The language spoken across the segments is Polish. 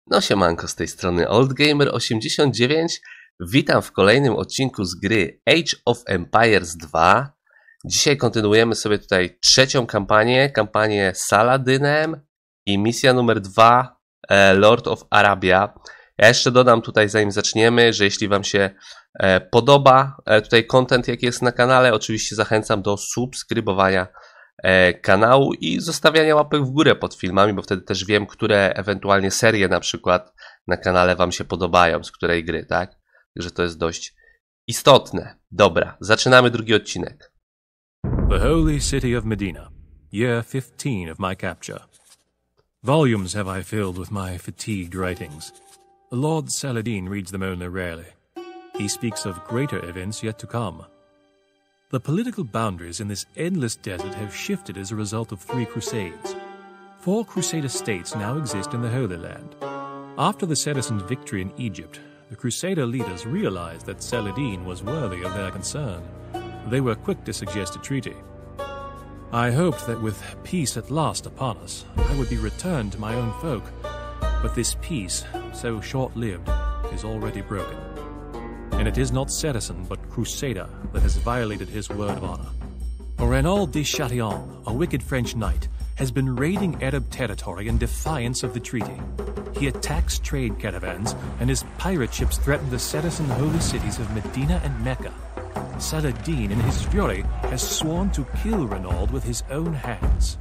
No siemanko, z tej strony OldGamer89. Witam w kolejnym odcinku z gry Age of Empires 2. Dzisiaj kontynuujemy sobie tutaj trzecią kampanię Saladynem i misja numer 2 Lord of Arabia. Ja jeszcze dodam tutaj, zanim zaczniemy, że jeśli wam się podoba tutaj content, jaki jest na kanale, oczywiście zachęcam do subskrybowania kanału i zostawiania łapek w górę pod filmami, bo wtedy też wiem, które ewentualnie serie na przykład na kanale wam się podobają, z której gry, tak? Także to jest dość istotne. Dobra, zaczynamy drugi odcinek. The holy city of Medina, year 15 of my capture. Volumes have I filled with my fatigued writings. Lord Saladin reads them only rarely. He speaks of greater events yet to come. The political boundaries in this endless desert have shifted as a result of 3 crusades. 4 Crusader states now exist in the Holy Land. After the Saracens' victory in Egypt, the Crusader leaders realized that Saladin was worthy of their concern. They were quick to suggest a treaty. I hoped that with peace at last upon us, I would be returned to my own folk. But this peace, so short-lived, is already broken. And it is not Saracen, but Crusader, that has violated his word of honor. Renaud de Chatillon, a wicked French knight, has been raiding Arab territory in defiance of the treaty. He attacks trade caravans, and his pirate ships threaten the Saracen holy cities of Medina and Mecca. Saladin, in his fury, has sworn to kill Renaud with his own hands.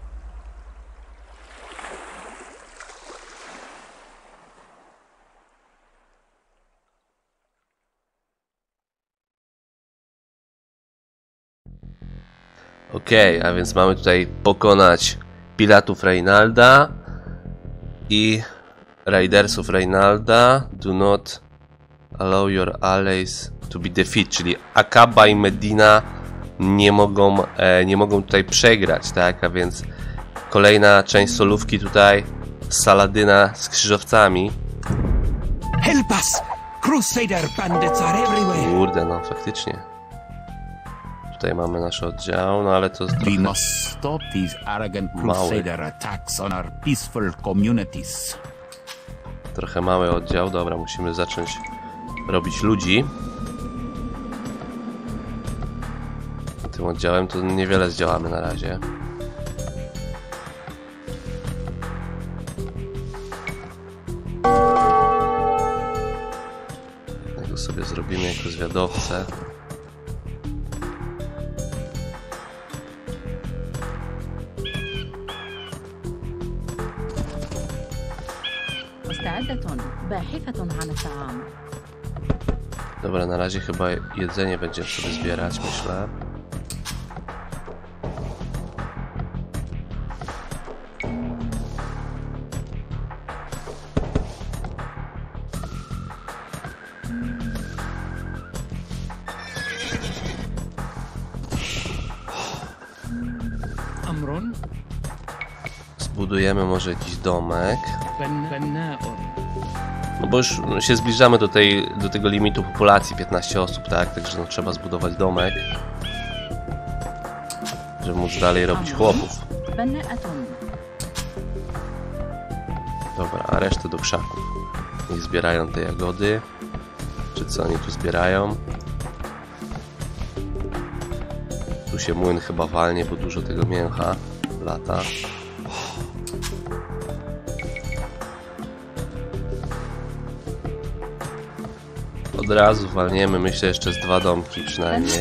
Okej, a więc mamy tutaj pokonać piratów Reynalda i raidersów Reynalda. Do not allow your allies to be defeated, czyli Akaba i Medina nie mogą tutaj przegrać, tak? A więc kolejna część solówki tutaj Saladyna z krzyżowcami. Help us! Crusader bandits are everywhere. Kurde, no faktycznie. Tutaj mamy nasz oddział, no ale to jest trochę... We must stop these arrogant Crusader attacks on our peaceful communities. Trochę mały oddział, dobra, musimy zacząć robić ludzi. Tym oddziałem to niewiele zdziałamy na razie. Tego sobie zrobimy jako zwiadowcę. Dobra, na razie chyba jedzenie będziemy sobie zbierać, myślę. Zbudujemy może jakiś domek. No bo już się zbliżamy do tego limitu populacji, 15 osób, tak? Także no, trzeba zbudować domek, żeby móc dalej robić chłopów. Dobra, a resztę do krzaków. Niech zbierają te jagody. Czy co oni tu zbierają? Tu się młyn chyba walnie, bo dużo tego mięcha lata. Od razu walniemy, myślę, jeszcze z 2 domki przynajmniej.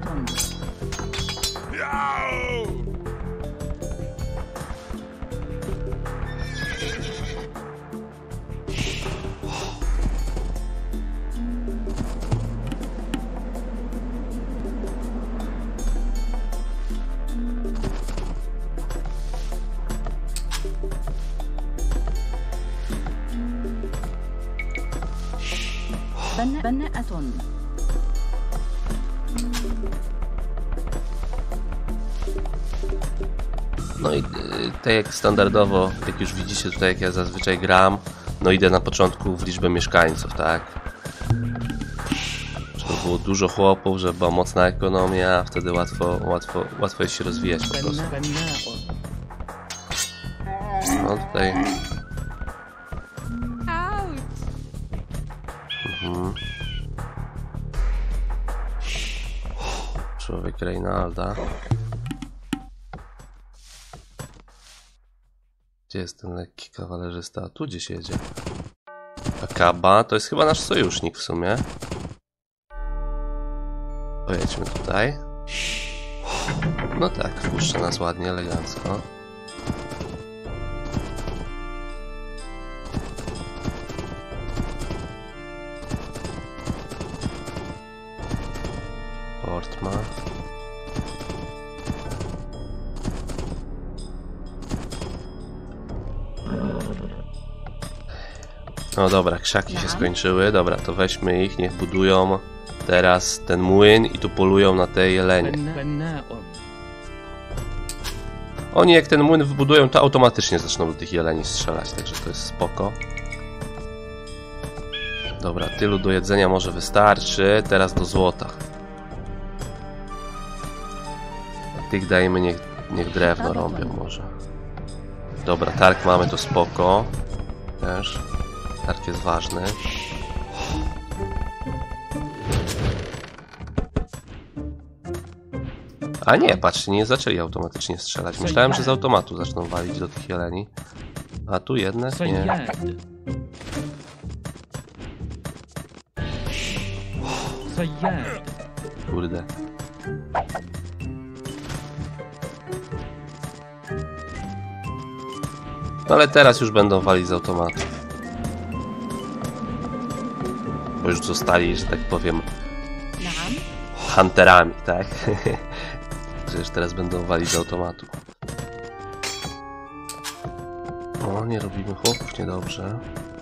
No i tak jak standardowo, jak już widzicie tutaj, jak ja zazwyczaj gram, no idę na początku w liczbę mieszkańców, tak? Żeby było dużo chłopów, żeby była mocna ekonomia, wtedy łatwo jest się rozwijać po prostu. No tutaj Człowiek Reynalda. Gdzie jest ten lekki kawalerzysta? Tu gdzieś jedzie. Akaba to jest chyba nasz sojusznik w sumie. Pojedźmy tutaj. No tak, wpuszcza nas ładnie, elegancko. Port ma. No dobra, krzaki się skończyły. Dobra, to weźmy ich, niech budują teraz ten młyn i tu polują na te jelenie. Oni jak ten młyn wybudują, to automatycznie zaczną do tych jeleni strzelać, także to jest spoko. Dobra, tylu do jedzenia może wystarczy. Teraz do złota. A tych dajmy, niech drewno robią może. Dobra, targ mamy, to spoko. Też. Targ jest ważny. A nie, patrzcie, nie zaczęli automatycznie strzelać. Myślałem, że z automatu zaczną walić do tych jeleni. A tu jednak nie. Kurde. No ale teraz już będą walić z automatu. Bo już zostali, że tak powiem, hunterami, tak? Że już teraz będą walić z automatu. O, nie robimy chłopów, niedobrze.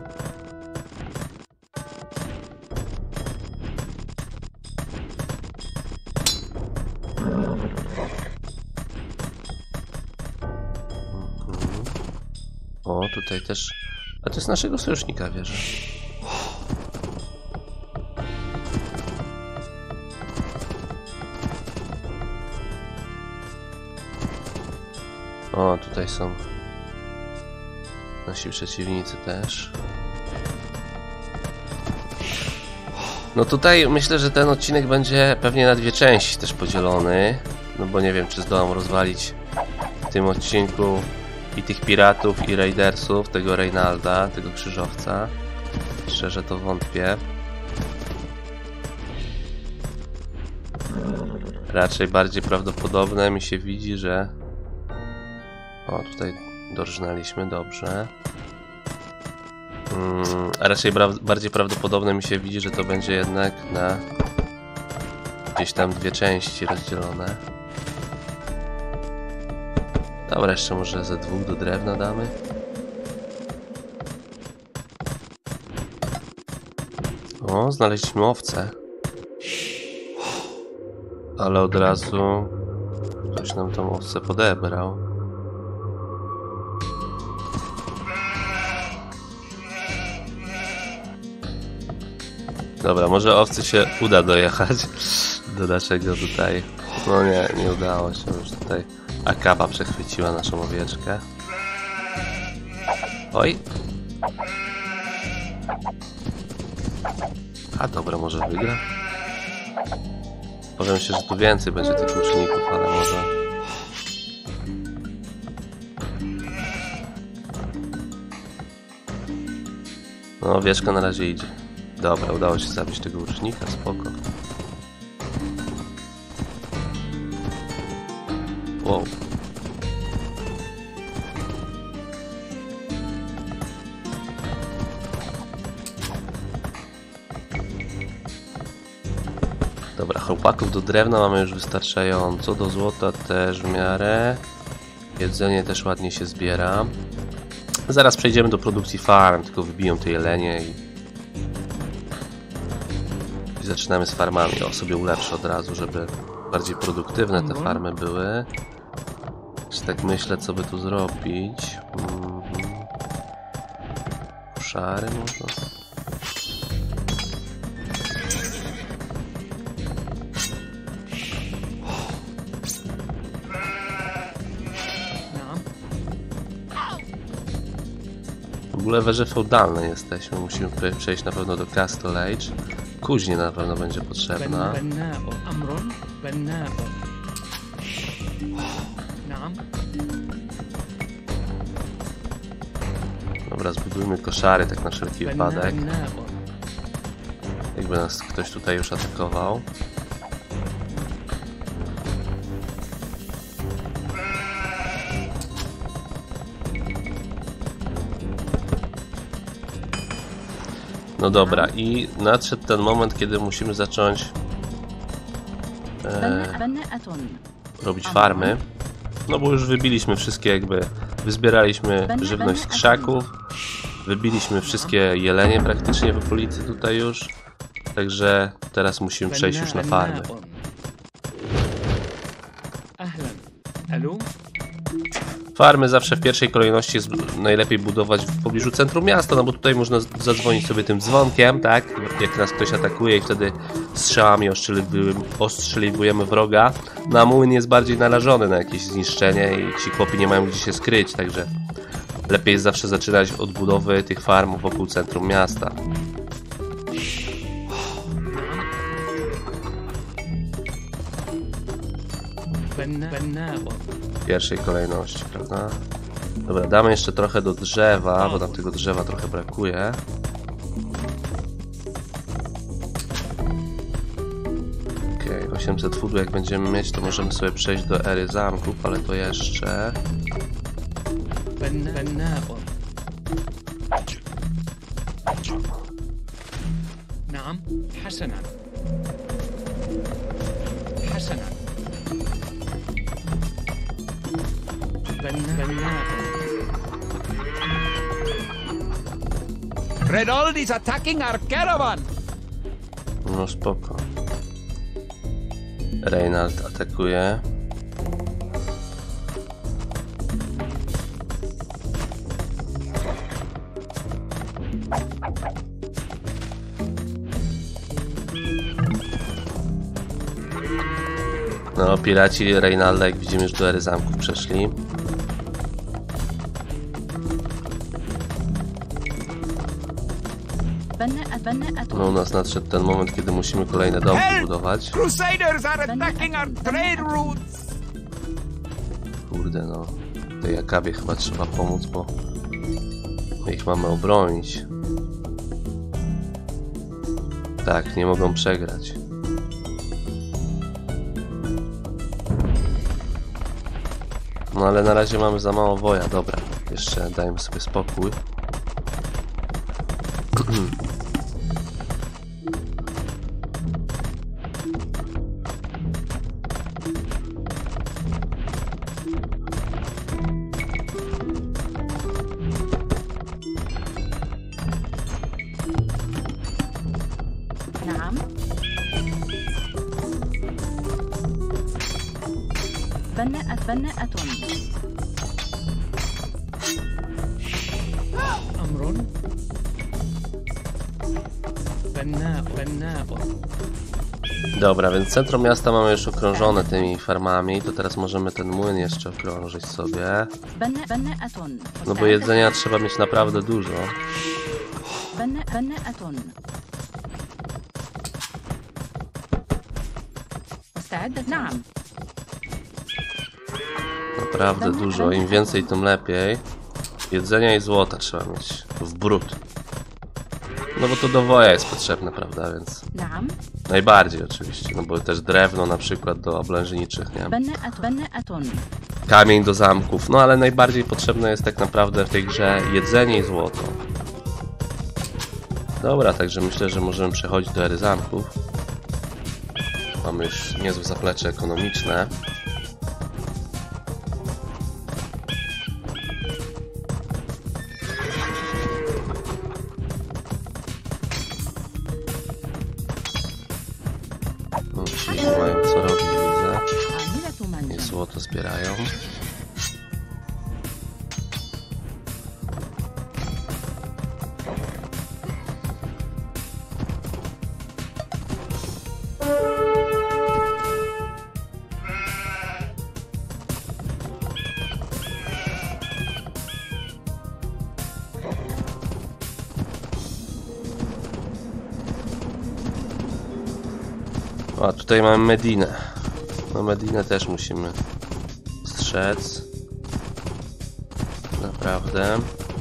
O, tutaj też... A to jest naszego sojusznika, wierzę. O, tutaj są nasi przeciwnicy też. No tutaj myślę, że ten odcinek będzie pewnie na dwie części też podzielony. No bo nie wiem, czy zdołam rozwalić w tym odcinku i tych piratów, i raidersów, tego Reynalda, tego krzyżowca. Szczerze to wątpię. Raczej bardziej prawdopodobne mi się widzi, że... O, tutaj dorżnęliśmy, dobrze. A raczej bardziej prawdopodobne mi się widzi, że to będzie jednak na gdzieś tam dwie części rozdzielone. Dobra, jeszcze może ze dwóch do drewna damy. O, znaleźliśmy owce. Ale od razu ktoś nam tą owcę podebrał. Dobra, może owcy się uda dojechać do naszego tutaj. No nie udało się już tutaj. Akaba przechwyciła naszą owieczkę. Oj! A dobra, może wygra? Powiem się, że tu więcej będzie tych łuczników, ale może... No, owieczka na razie idzie. Dobra, udało się zabić tego łucznika, spoko. Wow. Dobra, chłopaków do drewna mamy już wystarczająco, do złota też w miarę. Jedzenie też ładnie się zbiera. Zaraz przejdziemy do produkcji farm, tylko wybiją te jelenie i zaczynamy z farmami. O, sobie ulepszę od razu, żeby bardziej produktywne te farmy były. Czy tak myślę, co by tu zrobić? Koszary może? W ogóle wieże feudalne jesteśmy. Musimy przejść na pewno do Castle Age. Kuźnia na pewno będzie potrzebna. Dobra, zbudujmy koszary tak na wszelki wypadek. Jakby nas ktoś tutaj już atakował. No dobra, i nadszedł ten moment, kiedy musimy zacząć robić farmy. No bo już wybiliśmy wszystkie jakby, wyzbieraliśmy żywność z krzaków. Wybiliśmy wszystkie jelenie praktycznie w okolicy tutaj już. Także teraz musimy przejść już na farmy. Farmy zawsze w pierwszej kolejności jest najlepiej budować w pobliżu centrum miasta, no bo tutaj można zadzwonić sobie tym dzwonkiem, tak? Jak nas ktoś atakuje i wtedy strzałami ostrzeliwujemy wroga. No a młyn jest bardziej narażony na jakieś zniszczenie i ci chłopi nie mają gdzie się skryć, także lepiej jest zawsze zaczynać od budowy tych farm wokół centrum miasta. W pierwszej kolejności, prawda? Dobra, damy jeszcze trochę do drzewa, bo nam tego drzewa trochę brakuje. Okej, 800 foodu jak będziemy mieć, to możemy sobie przejść do ery zamków, ale to jeszcze... Reynold is attacking our caravan! No spoko. Reynold atakuje. No, piraci Reynalda, jak widzimy, już do ery zamków przeszli. No, u nas nadszedł ten moment, kiedy musimy kolejne domki budować. Crusaders are attacking our trade routes! Kurde, no. Tej Akabie chyba trzeba pomóc, bo my ich mamy obronić. Tak, nie mogą przegrać. No ale na razie mamy za mało woja, dobra. Jeszcze dajmy sobie spokój. Dobra, więc centrum miasta mamy już okrążone tymi farmami, to teraz możemy ten młyn jeszcze okrążyć sobie. No bo jedzenia trzeba mieć naprawdę dużo. Naprawdę dużo, im więcej tym lepiej. Jedzenia i złota trzeba mieć w brud. No bo to do woja jest potrzebne, prawda, więc... Najbardziej oczywiście, no bo też drewno na przykład do oblężniczych, nie? Kamień do zamków, no ale najbardziej potrzebne jest tak naprawdę w tej grze jedzenie i złoto. Dobra, także myślę, że możemy przechodzić do ery zamków. Mamy już niezłe zaplecze ekonomiczne. Ci mają co robić, widzę. I złoto zbierają. A tutaj mamy Medinę. No Medinę też musimy strzec. Naprawdę.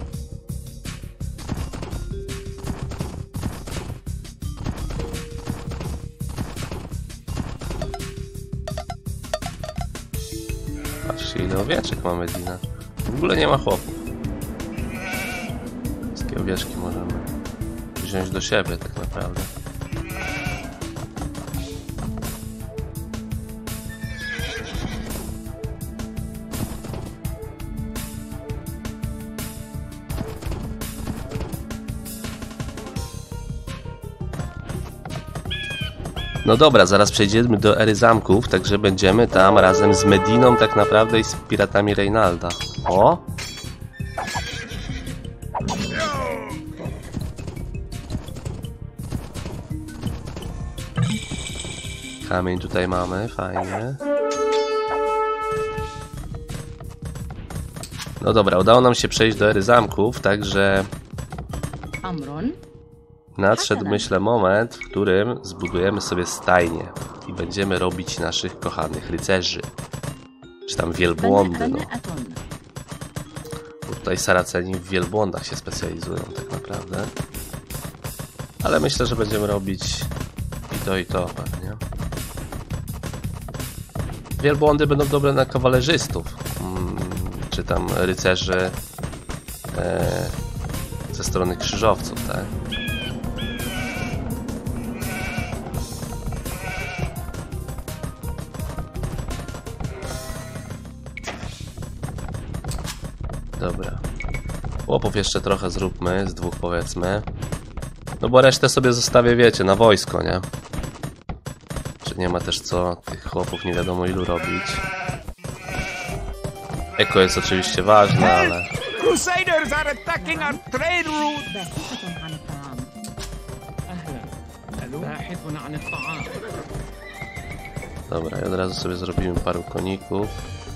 Patrzcie, ile owieczek ma Medina. W ogóle nie ma chłopów. Wszystkie owieczki możemy wziąć do siebie tak naprawdę. No dobra, zaraz przejdziemy do ery zamków, także będziemy tam razem z Mediną tak naprawdę i z piratami Reynalda. O! Kamień tutaj mamy, fajnie. No dobra, udało nam się przejść do ery zamków, także nadszedł, myślę, moment, w którym zbudujemy sobie stajnię i będziemy robić naszych kochanych rycerzy. Czy tam wielbłądy, no. Bo tutaj Saraceni w wielbłądach się specjalizują tak naprawdę. Ale myślę, że będziemy robić i to pewnie. Wielbłądy będą dobre na kawalerzystów. Czy tam rycerzy ze strony krzyżowców, tak? Dobra. Chłopów jeszcze trochę zróbmy, z dwóch powiedzmy. No bo resztę sobie zostawię, wiecie, na wojsko, nie? Czy nie ma też co tych chłopów nie wiadomo ilu robić. Eko jest oczywiście ważne, ale... Crusaders are attacking our trade route! Dobra, i od razu sobie zrobimy paru koników.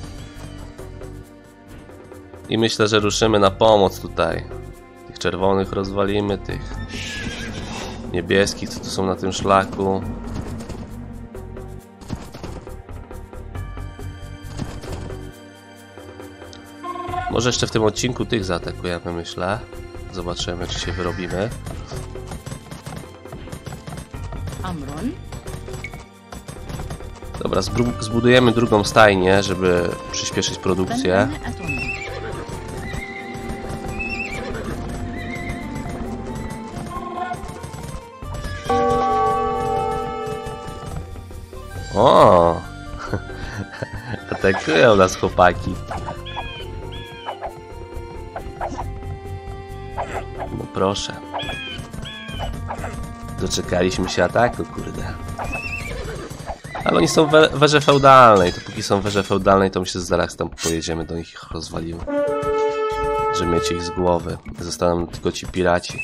I myślę, że ruszymy na pomoc tutaj. Tych czerwonych rozwalimy, tych niebieskich, co tu są na tym szlaku. Może jeszcze w tym odcinku tych zaatakujemy, myślę. Zobaczymy, jak się wyrobimy. Dobra, zbudujemy drugą stajnię, żeby przyspieszyć produkcję. O! Atakują nas chłopaki. No proszę. Doczekaliśmy się ataku, kurde. Ale oni są w werze feudalnej. To póki są w werze feudalnej, to myślę, że zaraz tam pojedziemy do nich i ich rozwalimy. Żeby mieć ich z głowy. Zostaną tylko ci piraci.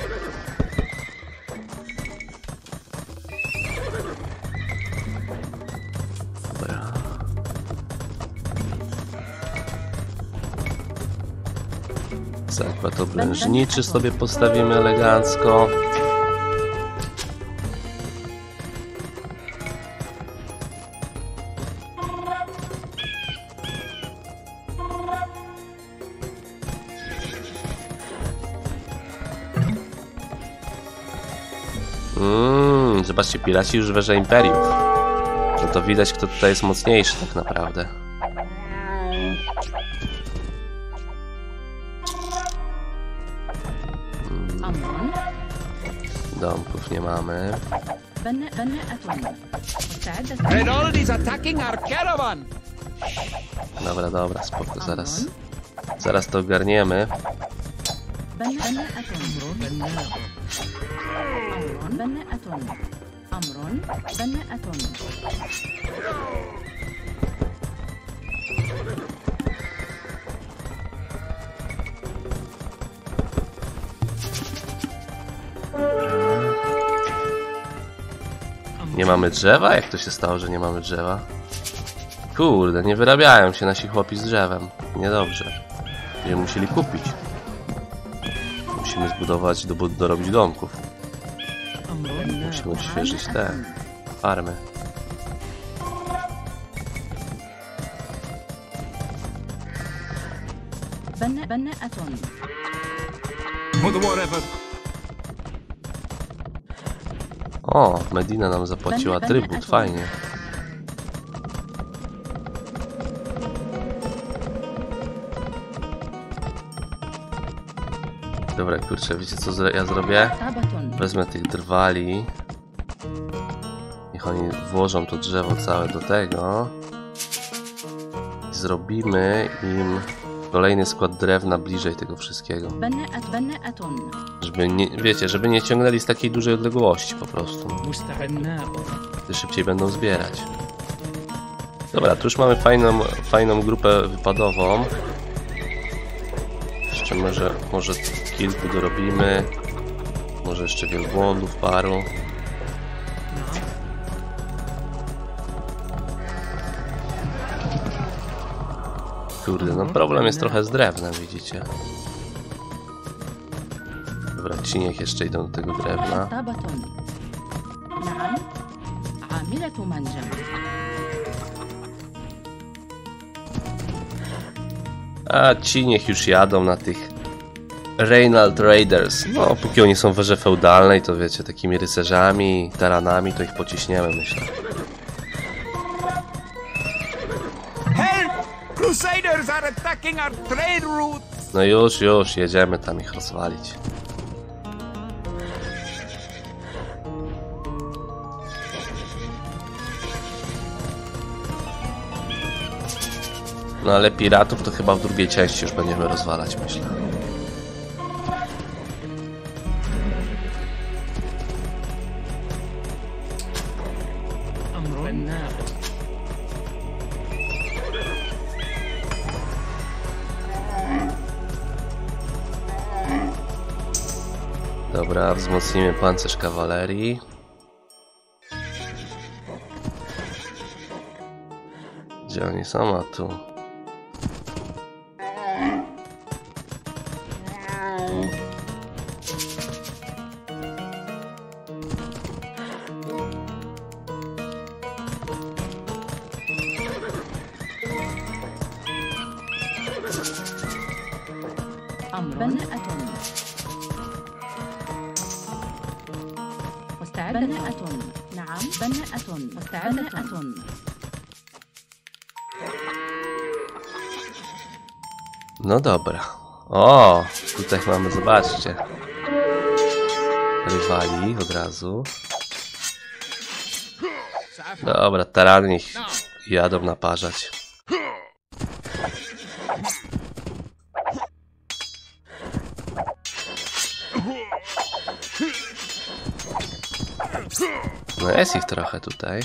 Dobra. Zakład obrężniczy sobie postawimy elegancko. Zobaczcie, piraci już w werze imperiów. No to widać, kto tutaj jest mocniejszy tak naprawdę. Domków nie mamy. Dobra, dobra, spoko, zaraz to ogarniemy. Nie mamy drzewa? Jak to się stało, że nie mamy drzewa? Kurde, nie wyrabiają się nasi chłopi z drzewem. Niedobrze. Będziemy musieli kupić. Musimy zbudować, dorobić domków. Musimy odświeżyć te. farmy. O, Medina nam zapłaciła trybut, fajnie. Dobra, kurczę, wiecie co ja zrobię? Wezmę tych drwali. Niech oni włożą to drzewo całe do tego. I zrobimy im kolejny skład drewna bliżej tego wszystkiego. Żeby nie, wiecie, żeby nie ciągnęli z takiej dużej odległości po prostu. Wtedy szybciej będą zbierać. Dobra, tu już mamy fajną grupę wypadową. Jeszcze może kilku dorobimy. Może jeszcze wielbłądów paru. Kurde, no problem jest trochę z drewnem, widzicie. Dobra, ci niech jeszcze idą do tego drewna. A ci niech już jadą na tych Reynald Raiders. No, póki oni są w erze feudalnej, to wiecie, takimi rycerzami, taranami, to ich pociśniemy, myślę. Crusaders are attacking our trade routes! No już, jedziemy tam ich rozwalić. No ale piratów to chyba w drugiej części już będziemy rozwalać, myślę. Dobra, wzmocnimy pancerz kawalerii. Gdzie oni są? A tu. No dobra. O, tutaj mamy, zobaczcie. Rywali od razu. Dobra, tarany niech jadą naparzać. No jest ich trochę tutaj.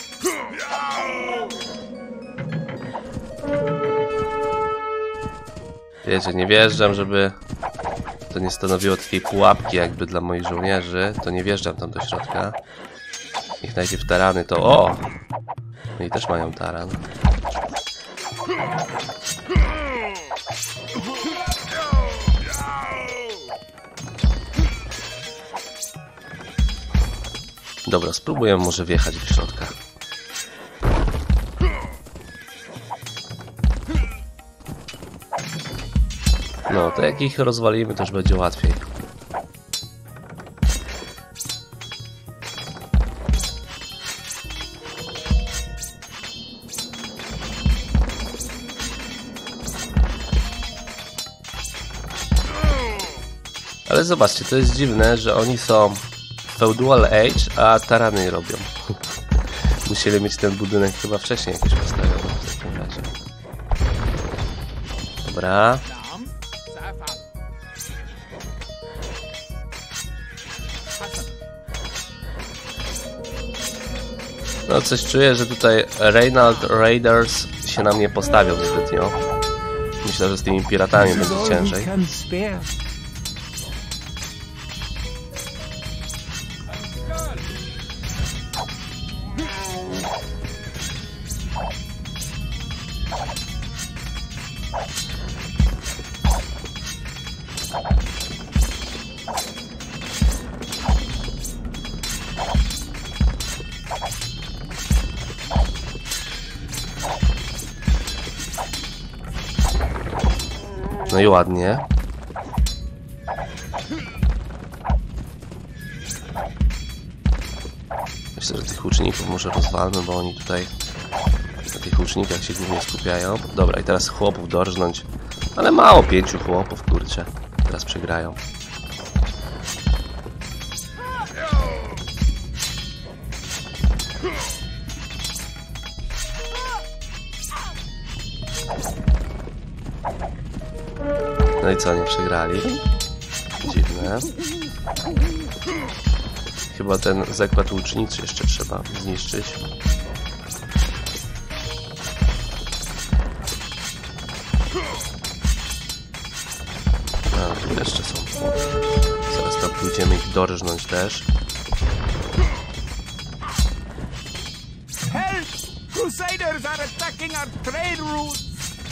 Wiecie, nie wjeżdżam, żeby to nie stanowiło takiej pułapki jakby dla moich żołnierzy. To nie wjeżdżam tam do środka. Niech najpierw tarany to... O! No i też mają taran. Dobra, spróbuję może wjechać do środka. No, to jak ich rozwalimy, to już będzie łatwiej. Ale zobaczcie, to jest dziwne, że oni są Feudal Age, a tarany robią. Musieli mieć ten budynek chyba wcześniej jakoś postawiony w takim razie. Dobra. No coś czuję, że tutaj Reynald Raiders się nam nie postawią zbytnio. Myślę, że z tymi piratami będzie ciężej. No i ładnie. Myślę, że tych łuczników może rozwalmy, bo oni tutaj na tych łucznikach się głównie skupiają. Dobra, i teraz chłopów dorżnąć. Ale mało, 5 chłopów, kurczę. Teraz przegrają. No i co, nie przegrali? Dziwne. Chyba ten zakład łuczniczy jeszcze trzeba zniszczyć. No, tu jeszcze są. Zaraz tam pójdziemy ich dorżnąć też. Help! Crusaders are attacking our trade routes!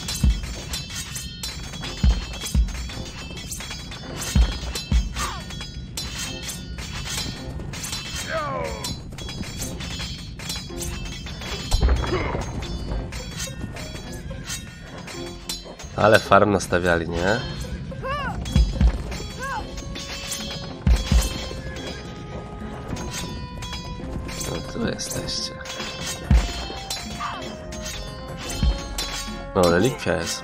Ale farm nastawiali, nie? No tu jesteście. No, relikwia jest.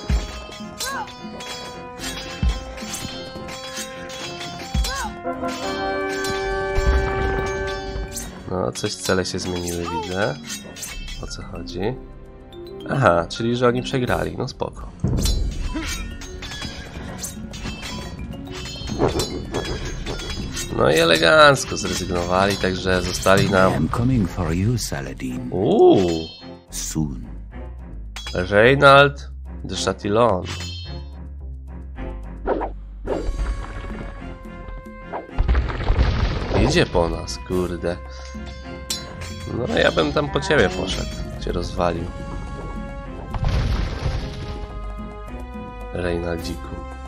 No, coś cele się zmieniły, widzę. O co chodzi? Aha, czyli że oni przegrali, no spoko. No i elegancko zrezygnowali, także zostali nam... I'm coming for you, Saladin. Soon. Reynald de Chatillon. Idzie po nas, kurde. No ja bym tam po ciebie poszedł, cię rozwalił. Reynaldziku.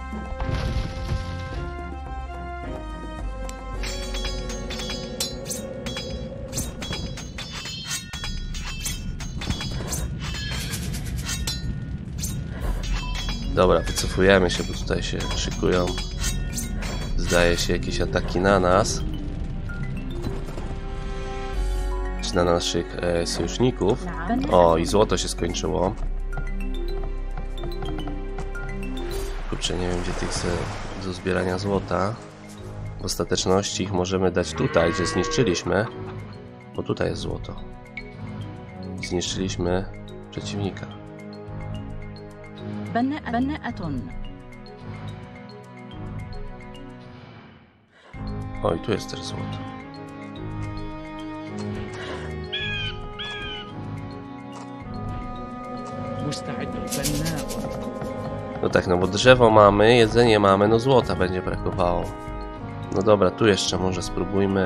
Dobra, wycofujemy się, bo tutaj się szykują. Zdaje się jakieś ataki na nas. Czy na naszych sojuszników. O, i złoto się skończyło. Kurczę, nie wiem gdzie tych do zbierania złota. W ostateczności ich możemy dać tutaj, gdzie zniszczyliśmy. Bo tutaj jest złoto. Zniszczyliśmy przeciwnika. Oj, tu jest też złoto. No tak, no bo drzewo mamy, jedzenie mamy, no złota będzie brakowało. No dobra, tu jeszcze może spróbujmy.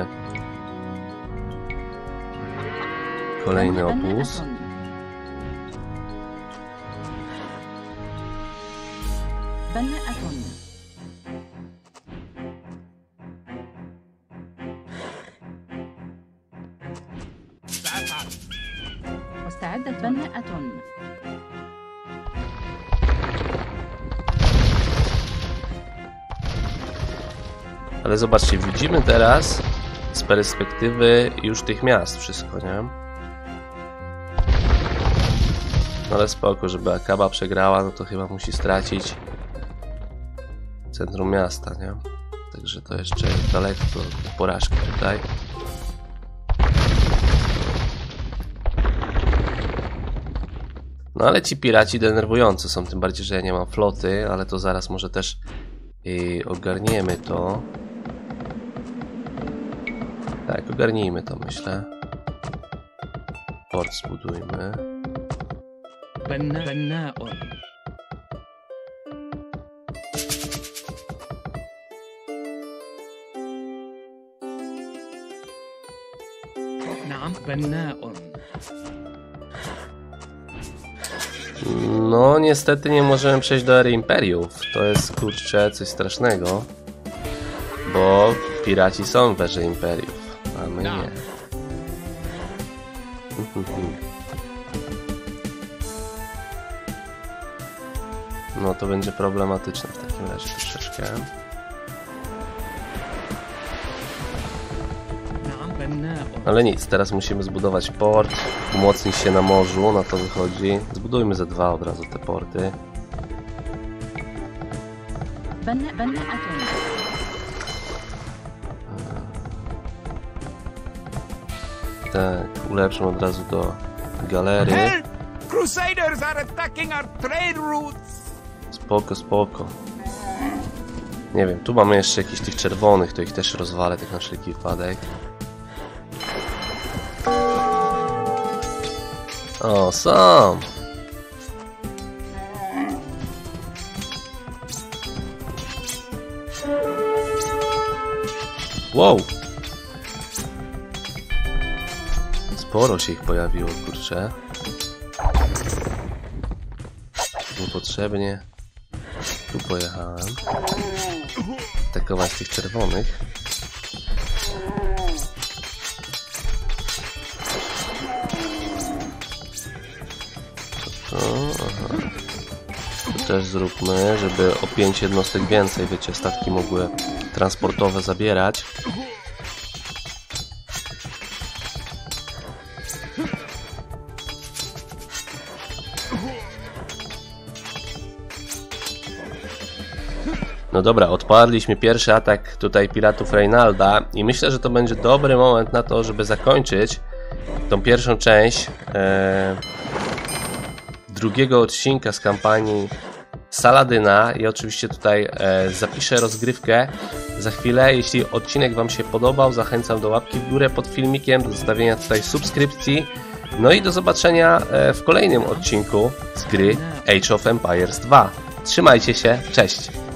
Kolejny obóz. Ale zobaczcie, widzimy teraz z perspektywy już tych miast wszystko, nie? No ale spoko, żeby Akaba przegrała, no to chyba musi stracić centrum miasta, nie? Także to jeszcze daleko do porażki tutaj. No ale ci piraci denerwujący są, tym bardziej, że ja nie mam floty, ale to zaraz może też ogarniemy to. Tak, ogarnijmy to, myślę. Port zbudujmy. No, niestety nie możemy przejść do ery imperiów. To jest, kurczę, coś strasznego. Bo piraci są w erze imperiów, a my nie. No to będzie problematyczne w takim razie troszeczkę. Ale nic, teraz musimy zbudować port, umocnić się na morzu, na to wychodzi. Zbudujmy ze 2 od razu te porty. Tak, ulepszmy od razu do galerii. Crusaders are attacking our trade routes. Spoko, spoko. Nie wiem, tu mamy jeszcze jakichś tych czerwonych, to ich też rozwalę, tak na wszelki wypadek. O, są! Wow! Sporo się ich pojawiło, kurczę. Niepotrzebnie. Tu pojechałem. Atakować tych czerwonych. Aha. To też zróbmy, żeby o 5 jednostek więcej, wiecie, statki mogły transportowe zabierać. No dobra, odpadliśmy pierwszy atak tutaj piratów Reynalda i myślę, że to będzie dobry moment na to, żeby zakończyć tą pierwszą część drugiego odcinka z kampanii Saladyna. I oczywiście tutaj zapiszę rozgrywkę za chwilę. Jeśli odcinek Wam się podobał, zachęcam do łapki w górę pod filmikiem, do zostawienia tutaj subskrypcji. No i do zobaczenia w kolejnym odcinku z gry Age of Empires 2. Trzymajcie się, cześć!